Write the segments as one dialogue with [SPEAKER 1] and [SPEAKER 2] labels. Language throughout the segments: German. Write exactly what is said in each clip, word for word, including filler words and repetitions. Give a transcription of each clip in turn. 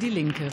[SPEAKER 1] Die Linke.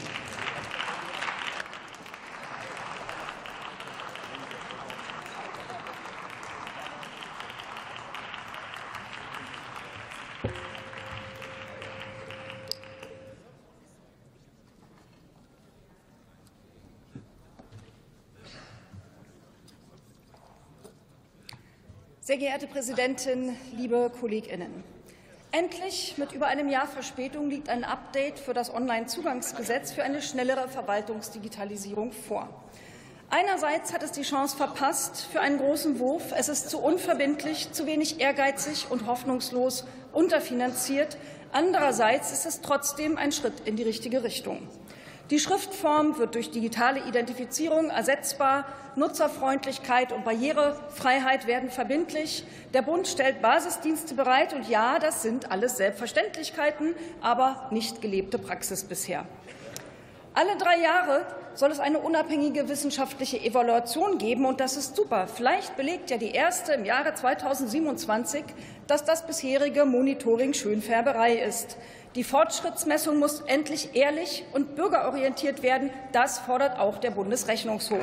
[SPEAKER 2] Sehr geehrte Präsidentin, liebe KollegInnen! Endlich, mit über einem Jahr Verspätung, liegt ein Update für das Onlinezugangsgesetz für eine schnellere Verwaltungsdigitalisierung vor. Einerseits hat es die Chance verpasst für einen großen Wurf. Es ist zu unverbindlich, zu wenig ehrgeizig und hoffnungslos unterfinanziert. Andererseits ist es trotzdem ein Schritt in die richtige Richtung. Die Schriftform wird durch digitale Identifizierung ersetzbar. Nutzerfreundlichkeit und Barrierefreiheit werden verbindlich. Der Bund stellt Basisdienste bereit. Und ja, das sind alles Selbstverständlichkeiten, aber nicht gelebte Praxis bisher. Alle drei Jahre soll es eine unabhängige wissenschaftliche Evaluation geben. Und das ist super. Vielleicht belegt ja die erste im Jahre zweitausendsiebenundzwanzig, dass das bisherige Monitoring Schönfärberei ist. Die Fortschrittsmessung muss endlich ehrlich und bürgerorientiert werden. Das fordert auch der Bundesrechnungshof.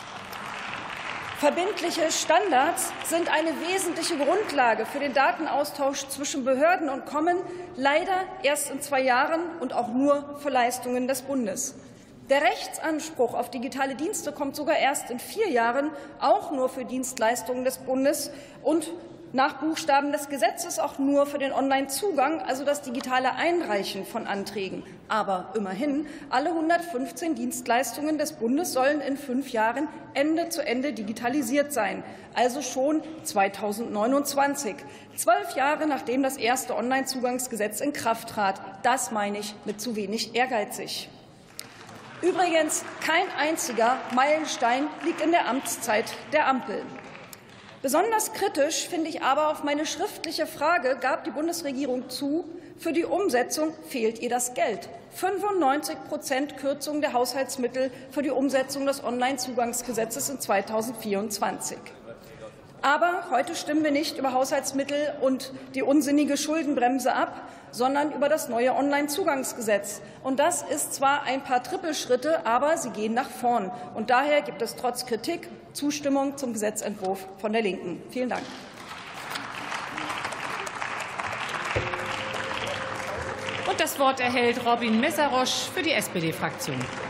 [SPEAKER 2] Verbindliche Standards sind eine wesentliche Grundlage für den Datenaustausch zwischen Behörden und kommen leider erst in zwei Jahren und auch nur für Leistungen des Bundes. Der Rechtsanspruch auf digitale Dienste kommt sogar erst in vier Jahren, auch nur für Dienstleistungen des Bundes und nach Buchstaben des Gesetzes auch nur für den Onlinezugang, also das digitale Einreichen von Anträgen. Aber immerhin, alle hundertfünfzehn Dienstleistungen des Bundes sollen in fünf Jahren Ende zu Ende digitalisiert sein, also schon zweitausendneunundzwanzig, zwölf Jahre nachdem das erste Onlinezugangsgesetz in Kraft trat. Das meine ich mit zu wenig ehrgeizig. Übrigens, kein einziger Meilenstein liegt in der Amtszeit der Ampel. Besonders kritisch finde ich aber, auf meine schriftliche Frage gab die Bundesregierung zu, für die Umsetzung fehlt ihr das Geld. fünfundneunzig Prozent Kürzung der Haushaltsmittel für die Umsetzung des Onlinezugangsgesetzes in zweitausendvierundzwanzig. Aber heute stimmen wir nicht über Haushaltsmittel und die unsinnige Schuldenbremse ab, sondern über das neue Onlinezugangsgesetz. Und das ist zwar ein paar Trippelschritte, aber sie gehen nach vorn. Und daher gibt es trotz Kritik Zustimmung zum Gesetzentwurf von der Linken. Vielen Dank.
[SPEAKER 1] Und das Wort erhält Robin Messerosch für die S P D-Fraktion.